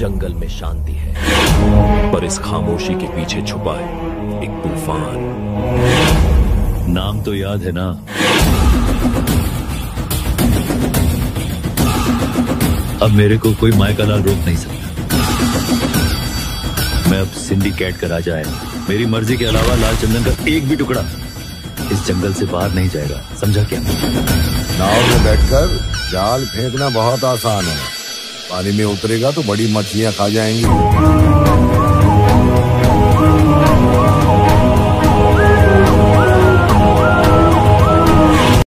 जंगल में शांति है, पर इस खामोशी के पीछे छुपा है एक तूफान। नाम तो याद है ना? अब मेरे को कोई मायका लाल रोक नहीं सकता। मैं अब सिंडिकेट का राजा है। मेरी मर्जी के अलावा लाल चंदन का एक भी टुकड़ा इस जंगल से बाहर नहीं जाएगा, समझा क्या? नाव में बैठकर जाल फेंकना बहुत आसान है, पानी में उतरेगा तो बड़ी मछलियां खा जाएंगी।